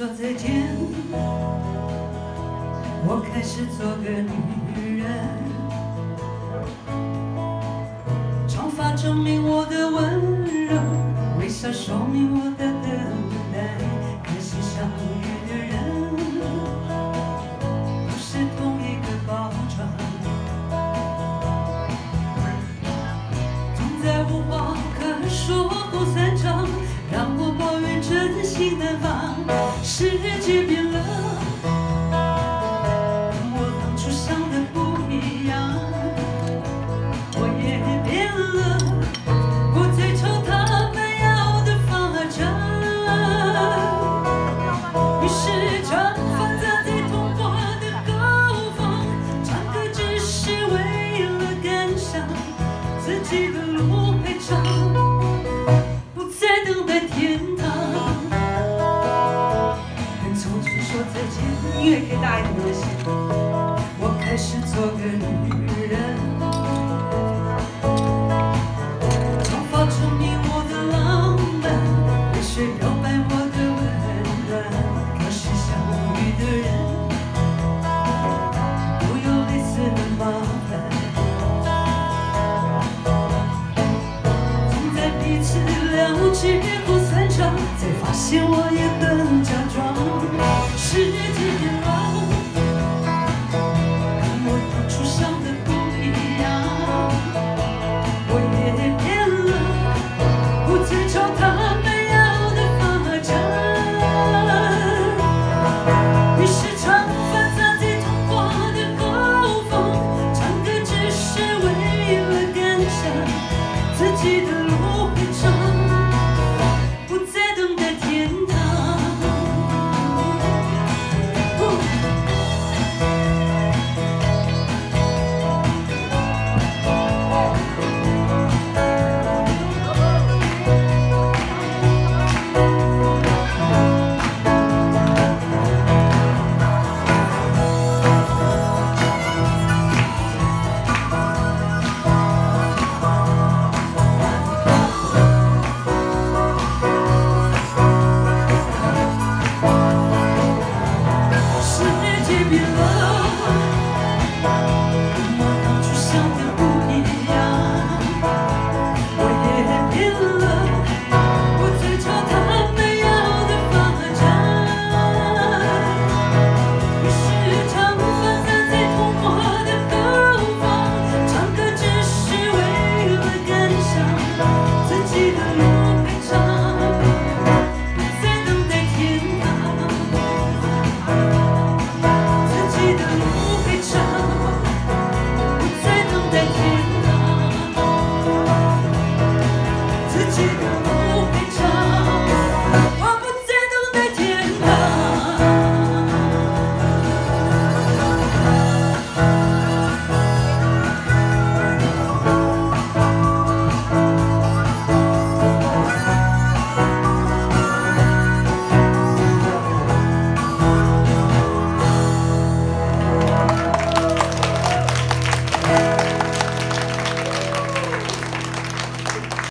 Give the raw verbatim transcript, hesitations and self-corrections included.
说再见，我开始做个女人。长发证明我的温柔，微笑说明我的等待。可惜相遇的人不是同一个包装，总在无话可说后散场，让我抱怨真心难放。世界变了，跟我当初想的不一样，我也变了，不再朝他们要的发展。于是长发扎在童话的高峰，唱歌只是为了赶上自己的路还长，不再等待天堂。跟从前说再见，音乐可以大一点就行。我开始做个女人，长发证明我的浪漫，泪水表白我的温暖。可是相遇的人都有类似的麻烦，总在彼此了解后散场，才发现我也很